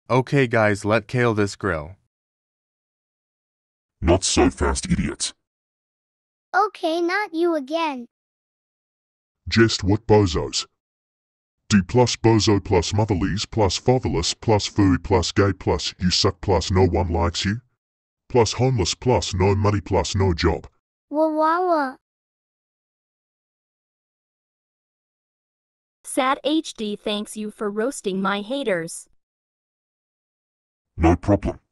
Okay guys, let Kale this grill. Not so fast, idiot. Okay, not you again. Just what bozos? D plus bozo plus motherless plus fatherless plus furry plus gay plus you suck plus no one likes you plus homeless plus no money plus no job. Wawawa. Sad HD thanks you for roasting my haters. No problem.